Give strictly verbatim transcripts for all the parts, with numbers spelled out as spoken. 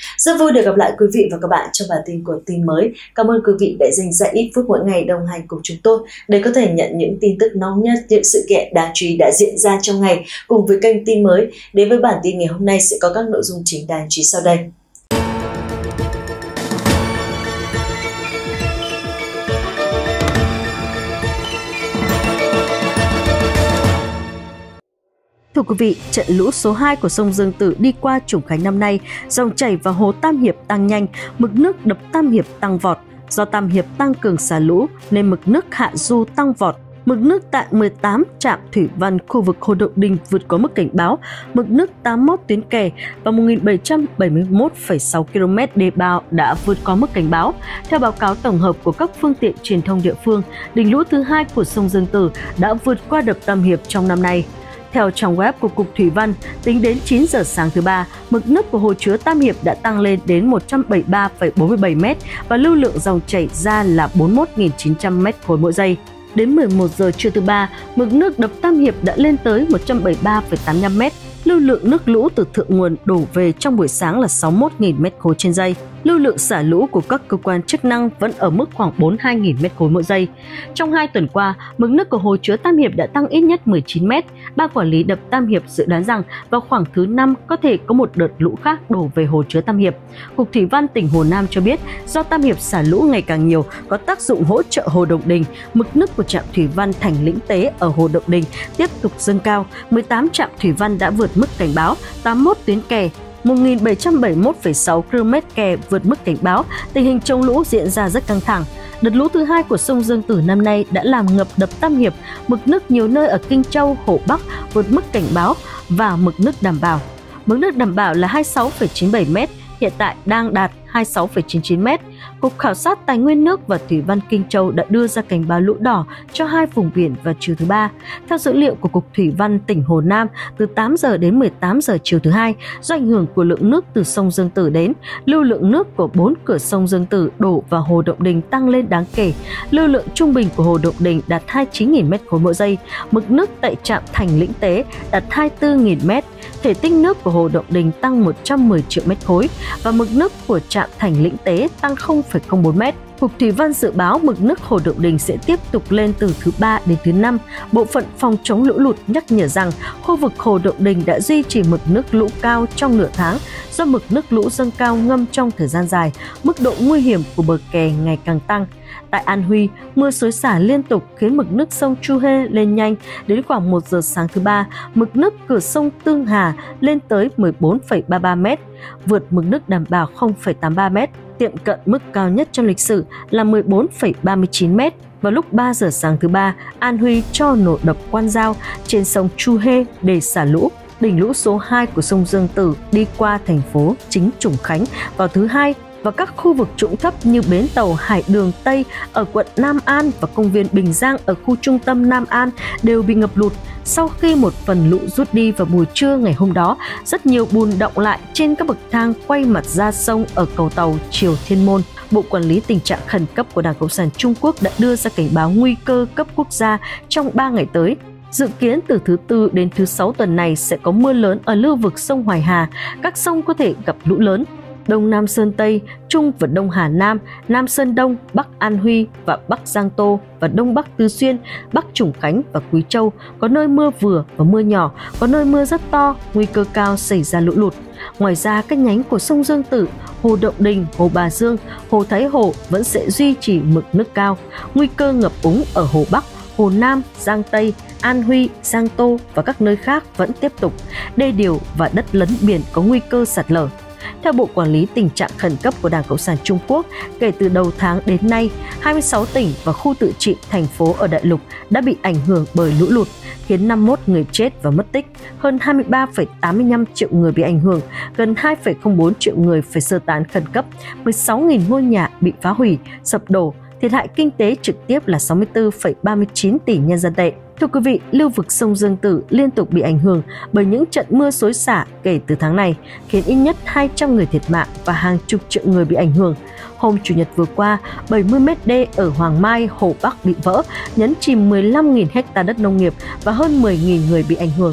Rất vui được gặp lại quý vị và các bạn trong bản tin của tin mới. Cảm ơn quý vị đã dành ra ít phút mỗi ngày đồng hành cùng chúng tôi để có thể nhận những tin tức nóng nhất, những sự kiện đáng chú ý đã diễn ra trong ngày cùng với kênh tin mới. Đến với bản tin ngày hôm nay sẽ có các nội dung chính đáng chú ý sau đây. Thưa quý vị, trận lũ số hai của sông Dương Tử đi qua Trùng Khánh năm nay, dòng chảy vào hồ Tam Hiệp tăng nhanh, mực nước đập Tam Hiệp tăng vọt. Do Tam Hiệp tăng cường xả lũ nên mực nước hạ du tăng vọt. Mực nước tại mười tám trạm thủy văn khu vực Hồ Động Đình vượt quá mức cảnh báo, mực nước tám mươi mốt tuyến kè và một nghìn bảy trăm bảy mươi mốt phẩy sáu ki lô mét đê bao đã vượt quá mức cảnh báo. Theo báo cáo tổng hợp của các phương tiện truyền thông địa phương, đỉnh lũ thứ hai của sông Dương Tử đã vượt qua đập Tam Hiệp trong năm nay. Theo trang web của Cục Thủy văn, tính đến chín giờ sáng thứ ba, mực nước của hồ chứa Tam Hiệp đã tăng lên đến một trăm bảy mươi ba phẩy bốn mươi bảy mét và lưu lượng dòng chảy ra là bốn mươi mốt nghìn chín trăm mét khối mỗi giây. Đến mười một giờ trưa thứ ba, mực nước đập Tam Hiệp đã lên tới một trăm bảy mươi ba phẩy tám mươi lăm mét. Lưu lượng nước lũ từ thượng nguồn đổ về trong buổi sáng là sáu mươi mốt nghìn mét khối trên giây. Lưu lượng xả lũ của các cơ quan chức năng vẫn ở mức khoảng bốn mươi hai nghìn mét khối mỗi giây. Trong hai tuần qua, mực nước của hồ chứa Tam Hiệp đã tăng ít nhất mười chín mét. Ban quản lý đập Tam Hiệp dự đoán rằng vào khoảng thứ năm có thể có một đợt lũ khác đổ về hồ chứa Tam Hiệp. Cục Thủy văn tỉnh Hồ Nam cho biết, do Tam Hiệp xả lũ ngày càng nhiều, có tác dụng hỗ trợ Hồ Động Đình, mực nước của trạm thủy văn Thành Lĩnh Tế ở Hồ Động Đình tiếp tục dâng cao. mười tám trạm thủy văn đã vượt mức cảnh báo, tám mươi mốt tuyến kè, một nghìn bảy trăm bảy mươi mốt phẩy sáu ki lô mét kè vượt mức cảnh báo. Tình hình chống lũ diễn ra rất căng thẳng. Đợt lũ thứ hai của sông Dương Tử năm nay đã làm ngập đập Tam Hiệp, mực nước nhiều nơi ở Kinh Châu, Hồ Bắc vượt mức cảnh báo và mực nước đảm bảo. Mực nước đảm bảo là hai mươi sáu phẩy chín mươi bảy mét, hiện tại đang đạt hai mươi sáu phẩy chín mươi chín mét. Cục Khảo sát Tài nguyên nước và Thủy văn Kinh Châu đã đưa ra cảnh báo lũ đỏ cho hai vùng biển vào chiều thứ ba. Theo dữ liệu của Cục Thủy văn tỉnh Hồ Nam, từ tám giờ đến mười tám giờ chiều thứ hai, do ảnh hưởng của lượng nước từ sông Dương Tử đến, lưu lượng nước của bốn cửa sông Dương Tử đổ vào Hồ Động Đình tăng lên đáng kể. Lưu lượng trung bình của Hồ Động Đình đạt hai mươi chín nghìn mét khối mỗi giây, mực nước tại trạm Thành Lĩnh Tế đạt hai mươi tư nghìn mét. Thể tích nước của Hồ Động Đình tăng một trăm mười triệu mét khối và mực nước của trạm Thành Lĩnh Tế tăng không phẩy không bốn mét. Cục Thủy văn dự báo mực nước Hồ Động Đình sẽ tiếp tục lên từ thứ ba đến thứ năm. Bộ phận phòng chống lũ lụt nhắc nhở rằng khu vực Hồ Động Đình đã duy trì mực nước lũ cao trong nửa tháng do mực nước lũ dâng cao ngâm trong thời gian dài, mức độ nguy hiểm của bờ kè ngày càng tăng. Tại An Huy, mưa xối xả liên tục khiến mực nước sông Chu Hê lên nhanh. Đến khoảng một giờ sáng thứ ba, mực nước cửa sông Tương Hà lên tới mười bốn phẩy ba mươi ba mét, vượt mực nước đảm bảo không phẩy tám mươi ba mét, tiệm cận mức cao nhất trong lịch sử là mười bốn phẩy ba mươi chín mét. Vào lúc ba giờ sáng thứ ba, An Huy cho nổ đập Quan Giao trên sông Chu Hê để xả lũ. Đỉnh lũ số hai của sông Dương Tử đi qua thành phố chính Trùng Khánh vào thứ hai và các khu vực trũng thấp như bến tàu Hải Đường Tây ở quận Nam An và công viên Bình Giang ở khu trung tâm Nam An đều bị ngập lụt. Sau khi một phần lũ rút đi vào buổi trưa ngày hôm đó, rất nhiều bùn đọng lại trên các bậc thang quay mặt ra sông ở cầu tàu Triều Thiên Môn. Bộ Quản lý Tình trạng khẩn cấp của Đảng Cộng sản Trung Quốc đã đưa ra cảnh báo nguy cơ cấp quốc gia trong ba ngày tới. Dự kiến từ thứ Tư đến thứ Sáu tuần này sẽ có mưa lớn ở lưu vực sông Hoài Hà, các sông có thể gặp lũ lớn. Đông Nam Sơn Tây, Trung và Đông Hà Nam, Nam Sơn Đông, Bắc An Huy và Bắc Giang Tô và Đông Bắc Tứ Xuyên, Bắc Trùng Khánh và Quý Châu có nơi mưa vừa và mưa nhỏ, có nơi mưa rất to, nguy cơ cao xảy ra lũ lụt. Ngoài ra, các nhánh của sông Dương Tử, Hồ Động Đình, Hồ Bà Dương, Hồ Thái Hồ vẫn sẽ duy trì mực nước cao. Nguy cơ ngập úng ở Hồ Bắc, Hồ Nam, Giang Tây, An Huy, Giang Tô và các nơi khác vẫn tiếp tục. Đê điều và đất lấn biển có nguy cơ sạt lở. Theo Bộ Quản lý Tình trạng khẩn cấp của Đảng Cộng sản Trung Quốc, kể từ đầu tháng đến nay, hai mươi sáu tỉnh và khu tự trị thành phố ở đại lục đã bị ảnh hưởng bởi lũ lụt, khiến năm mươi mốt người chết và mất tích, hơn hai mươi ba phẩy tám mươi lăm triệu người bị ảnh hưởng, gần hai phẩy không bốn triệu người phải sơ tán khẩn cấp, mười sáu nghìn ngôi nhà bị phá hủy, sập đổ, thiệt hại kinh tế trực tiếp là sáu mươi tư phẩy ba mươi chín tỷ nhân dân tệ. Thưa quý vị, lưu vực sông Dương Tử liên tục bị ảnh hưởng bởi những trận mưa xối xả kể từ tháng này, khiến ít nhất hai trăm người thiệt mạng và hàng chục triệu người bị ảnh hưởng. Hôm Chủ nhật vừa qua, bảy mươi mét đê ở Hoàng Mai, Hồ Bắc bị vỡ, nhấn chìm mười lăm nghìn hectare đất nông nghiệp và hơn mười nghìn người bị ảnh hưởng.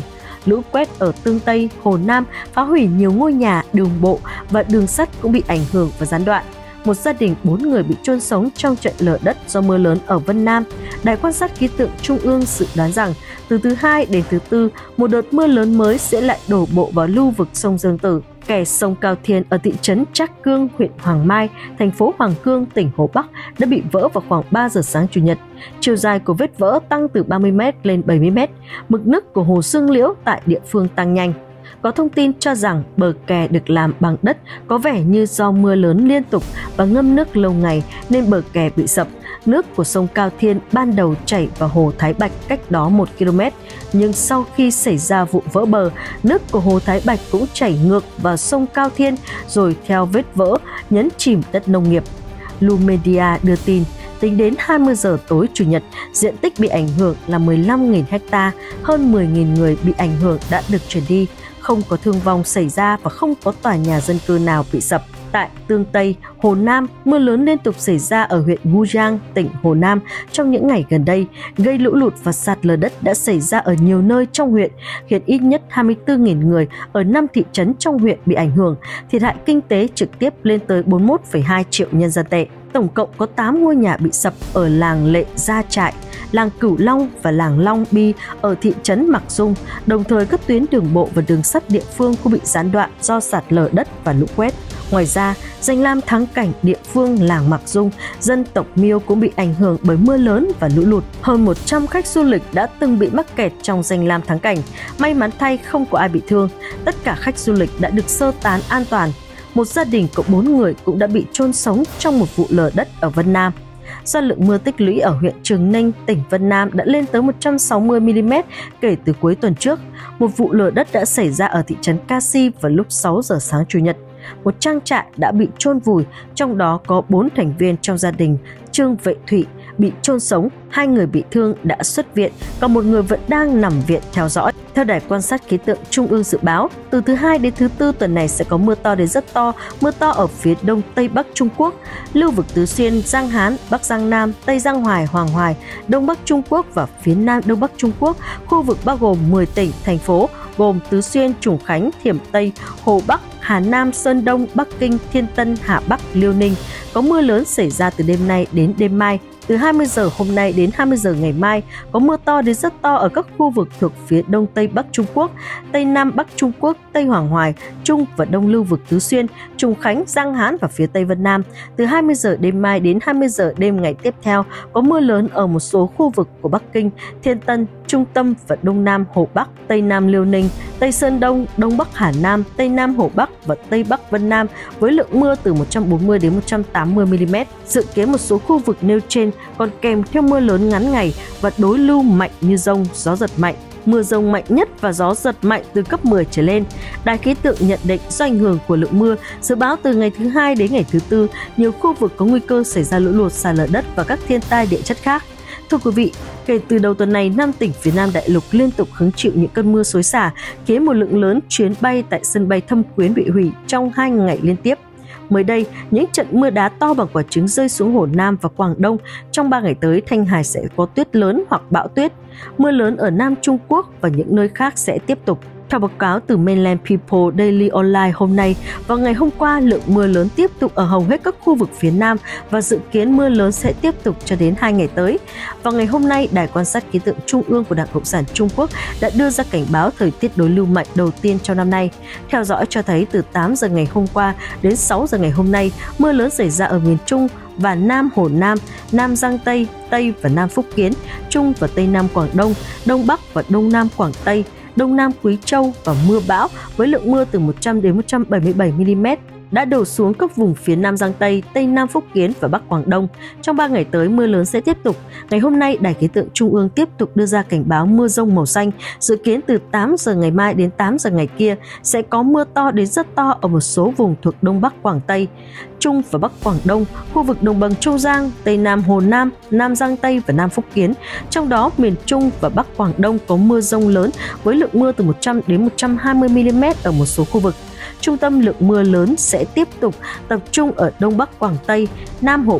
lũ quét ở Tương Tây, Hồ Nam phá hủy nhiều ngôi nhà, đường bộ và đường sắt cũng bị ảnh hưởng và gián đoạn. Một gia đình bốn người bị chôn sống trong trận lở đất do mưa lớn ở Vân Nam. Đài quan sát khí tượng Trung ương dự đoán rằng từ thứ Hai đến thứ Tư, một đợt mưa lớn mới sẽ lại đổ bộ vào lưu vực sông Dương Tử. Kè sông Cao Thiên ở thị trấn Trác Cương, huyện Hoàng Mai, thành phố Hoàng Cương, tỉnh Hồ Bắc đã bị vỡ vào khoảng ba giờ sáng Chủ nhật. Chiều dài của vết vỡ tăng từ ba mươi mét lên bảy mươi mét. Mực nước của hồ Dương Liễu tại địa phương tăng nhanh. Có thông tin cho rằng bờ kè được làm bằng đất, có vẻ như do mưa lớn liên tục và ngâm nước lâu ngày nên bờ kè bị sập. Nước của sông Cao Thiên ban đầu chảy vào hồ Thái Bạch cách đó một ki lô mét, nhưng sau khi xảy ra vụ vỡ bờ, nước của hồ Thái Bạch cũng chảy ngược vào sông Cao Thiên rồi theo vết vỡ nhấn chìm đất nông nghiệp. Lumedia đưa tin, tính đến hai mươi giờ tối Chủ nhật, diện tích bị ảnh hưởng là mười lăm nghìn ha, hơn mười nghìn người bị ảnh hưởng đã được chuyển đi. Không có thương vong xảy ra và không có tòa nhà dân cư nào bị sập. Tại Tương Tây, Hồ Nam, mưa lớn liên tục xảy ra ở huyện Wujiang, tỉnh Hồ Nam trong những ngày gần đây, gây lũ lụt và sạt lở đất đã xảy ra ở nhiều nơi trong huyện, khiến ít nhất hai mươi tư nghìn người ở năm thị trấn trong huyện bị ảnh hưởng, thiệt hại kinh tế trực tiếp lên tới bốn mươi mốt phẩy hai triệu nhân dân tệ. Tổng cộng có tám ngôi nhà bị sập ở làng Lệ Gia Trại, làng Cửu Long và làng Long Bi ở thị trấn Mặc Dung, đồng thời các tuyến đường bộ và đường sắt địa phương cũng bị gián đoạn do sạt lở đất và lũ quét. Ngoài ra, danh lam thắng cảnh địa phương làng Mặc Dung, dân tộc Miêu cũng bị ảnh hưởng bởi mưa lớn và lũ lụt. Hơn một trăm khách du lịch đã từng bị mắc kẹt trong danh lam thắng cảnh. May mắn thay không có ai bị thương. Tất cả khách du lịch đã được sơ tán an toàn. Một gia đình có bốn người cũng đã bị chôn sống trong một vụ lở đất ở Vân Nam. Do lượng mưa tích lũy ở huyện Trường Ninh, tỉnh Vân Nam đã lên tới một trăm sáu mươi mi li mét kể từ cuối tuần trước. Một vụ lở đất đã xảy ra ở thị trấn Ca Si vào lúc sáu giờ sáng Chủ nhật. Một trang trại đã bị chôn vùi, trong đó có bốn thành viên trong gia đình Trương Vệ Thụy bị chôn sống, hai người bị thương đã xuất viện, còn một người vẫn đang nằm viện theo dõi. Theo Đài quan sát khí tượng Trung ương dự báo, từ thứ Hai đến thứ Tư tuần này sẽ có mưa to đến rất to, mưa to ở phía đông tây bắc Trung Quốc, lưu vực Tứ Xuyên, Giang Hán, Bắc Giang Nam, Tây Giang Hoài, Hoàng Hoài, Đông Bắc Trung Quốc và phía Nam Đông Bắc Trung Quốc. Khu vực bao gồm mười tỉnh, thành phố gồm Tứ Xuyên, Trùng Khánh, Thiểm Tây, Hồ Bắc, Hà Nam, Sơn Đông, Bắc Kinh, Thiên Tân, Hà Bắc, Liêu Ninh. Có mưa lớn xảy ra từ đêm nay đến đêm mai. Từ hai mươi giờ hôm nay đến hai mươi giờ ngày mai, có mưa to đến rất to ở các khu vực thuộc phía Đông Tây Bắc Trung Quốc, Tây Nam Bắc Trung Quốc, Tây Hoàng Hoài, Trung và Đông lưu vực Tứ Xuyên, Trùng Khánh, Giang Hán và phía Tây Vân Nam. Từ hai mươi giờ đêm mai đến hai mươi giờ đêm ngày tiếp theo, có mưa lớn ở một số khu vực của Bắc Kinh, Thiên Tân, Trung Tâm và Đông Nam Hồ Bắc, Tây Nam Liêu Ninh, Tây Sơn Đông, Đông Bắc Hà Nam, Tây Nam Hồ Bắc và Tây Bắc Vân Nam với lượng mưa từ một trăm bốn mươi đến một trăm tám mươi mi li mét. Dự kiến một số khu vực nêu trên còn kèm theo mưa lớn ngắn ngày và đối lưu mạnh như dông, gió giật mạnh. Mưa dông mạnh nhất và gió giật mạnh từ cấp mười trở lên. Đài khí tượng nhận định do ảnh hưởng của lượng mưa, dự báo từ ngày thứ Hai đến ngày thứ Tư, nhiều khu vực có nguy cơ xảy ra lũ lụt, sạt lở đất và các thiên tai địa chất khác. Thưa quý vị, kể từ đầu tuần này, năm tỉnh phía Nam đại lục liên tục hứng chịu những cơn mưa xối xả, khiến một lượng lớn chuyến bay tại sân bay Thâm Quyến bị hủy trong hai ngày liên tiếp. Mới đây, những trận mưa đá to bằng quả trứng rơi xuống Hồ Nam và Quảng Đông. Trong ba ngày tới, Thanh Hải sẽ có tuyết lớn hoặc bão tuyết. Mưa lớn ở Nam Trung Quốc và những nơi khác sẽ tiếp tục. Theo báo cáo từ Mainland People Daily Online hôm nay, vào ngày hôm qua, lượng mưa lớn tiếp tục ở hầu hết các khu vực phía Nam và dự kiến mưa lớn sẽ tiếp tục cho đến hai ngày tới. Vào ngày hôm nay, Đài quan sát khí tượng Trung ương của Đảng Cộng sản Trung Quốc đã đưa ra cảnh báo thời tiết đối lưu mạnh đầu tiên trong năm nay. Theo dõi cho thấy từ tám giờ ngày hôm qua đến sáu giờ ngày hôm nay, mưa lớn xảy ra ở miền Trung và Nam Hồ Nam, Nam Giang Tây, Tây và Nam Phúc Kiến, Trung và Tây Nam Quảng Đông, Đông Bắc và Đông Nam Quảng Tây, Đông Nam Quý Châu và mưa bão với lượng mưa từ một trăm đến một trăm bảy mươi bảy mi li mét đã đổ xuống các vùng phía Nam Giang Tây, Tây Nam Phúc Kiến và Bắc Quảng Đông. Trong ba ngày tới, mưa lớn sẽ tiếp tục. Ngày hôm nay, Đài khí tượng Trung ương tiếp tục đưa ra cảnh báo mưa rông màu xanh. Dự kiến từ tám giờ ngày mai đến tám giờ ngày kia sẽ có mưa to đến rất to ở một số vùng thuộc Đông Bắc Quảng Tây, Trung và Bắc Quảng Đông, khu vực đồng bằng Châu Giang, Tây Nam Hồ Nam, Nam Giang Tây và Nam Phúc Kiến. Trong đó, miền Trung và Bắc Quảng Đông có mưa rông lớn với lượng mưa từ một trăm đến một trăm hai mươi mi li mét ở một số khu vực. Trung tâm lượng mưa lớn sẽ tiếp tục tập trung ở Đông Bắc Quảng Tây, Nam Hồ Bắc,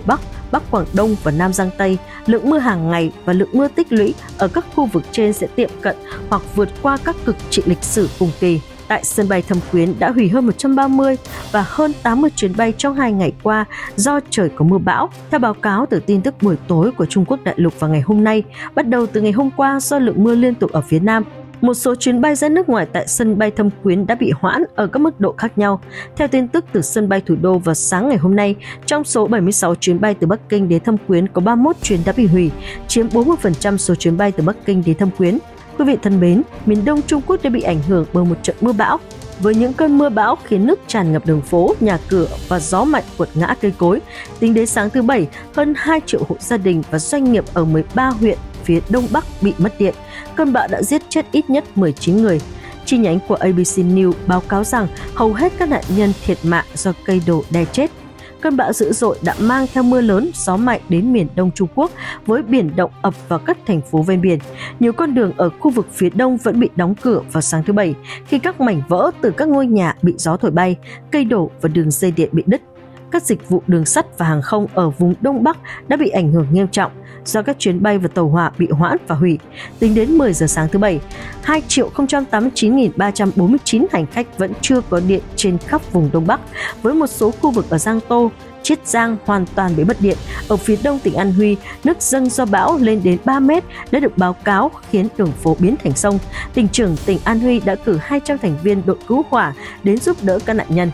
Bắc Quảng Đông và Nam Giang Tây, lượng mưa hàng ngày và lượng mưa tích lũy ở các khu vực trên sẽ tiệm cận hoặc vượt qua các cực trị lịch sử cùng kỳ. Tại sân bay Thâm Quyến đã hủy hơn một trăm ba mươi và hơn tám mươi chuyến bay trong hai ngày qua do trời có mưa bão. Theo báo cáo từ tin tức buổi tối của Trung Quốc đại lục vào ngày hôm nay, bắt đầu từ ngày hôm qua do lượng mưa liên tục ở phía Nam, một số chuyến bay ra nước ngoài tại sân bay Thâm Quyến đã bị hoãn ở các mức độ khác nhau. Theo tin tức từ sân bay thủ đô vào sáng ngày hôm nay, trong số bảy mươi sáu chuyến bay từ Bắc Kinh đến Thâm Quyến có ba mươi mốt chuyến đã bị hủy, chiếm bốn mươi phần trăm số chuyến bay từ Bắc Kinh đến Thâm Quyến. Quý vị thân mến, miền Đông Trung Quốc đã bị ảnh hưởng bởi một trận mưa bão, với những cơn mưa bão khiến nước tràn ngập đường phố, nhà cửa và gió mạnh quật ngã cây cối. Tính đến sáng thứ Bảy, hơn hai triệu hộ gia đình và doanh nghiệp ở mười ba huyện phía Đông Bắc bị mất điện. Cơn bão đã giết chết ít nhất mười chín người. Chi nhánh của a bê xê News báo cáo rằng hầu hết các nạn nhân thiệt mạng do cây đổ đè chết. Cơn bão dữ dội đã mang theo mưa lớn, gió mạnh đến miền Đông Trung Quốc với biển động ập vào các thành phố ven biển. Nhiều con đường ở khu vực phía Đông vẫn bị đóng cửa vào sáng thứ Bảy khi các mảnh vỡ từ các ngôi nhà bị gió thổi bay, cây đổ và đường dây điện bị đứt. Các dịch vụ đường sắt và hàng không ở vùng Đông Bắc đã bị ảnh hưởng nghiêm trọng do các chuyến bay và tàu hỏa bị hoãn và hủy. Tính đến mười giờ sáng thứ Bảy, hai triệu không trăm tám mươi chín nghìn ba trăm bốn mươi chín hành khách vẫn chưa có điện trên khắp vùng Đông Bắc, với một số khu vực ở Giang Tô, Chiết Giang hoàn toàn bị mất điện. Ở phía đông tỉnh An Huy, nước dâng do bão lên đến ba mét đã được báo cáo khiến đường phố biến thành sông. Tỉnh trưởng tỉnh An Huy đã cử hai trăm thành viên đội cứu hỏa đến giúp đỡ các nạn nhân.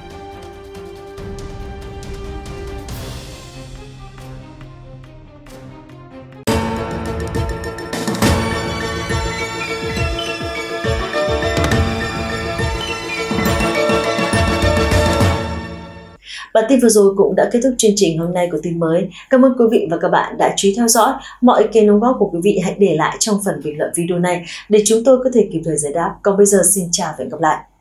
Bản tin vừa rồi cũng đã kết thúc chương trình hôm nay của Tin Mới. Cảm ơn quý vị và các bạn đã chú ý theo dõi. Mọi ý kiến đóng góp của quý vị hãy để lại trong phần bình luận video này để chúng tôi có thể kịp thời giải đáp. Còn bây giờ xin chào và hẹn gặp lại.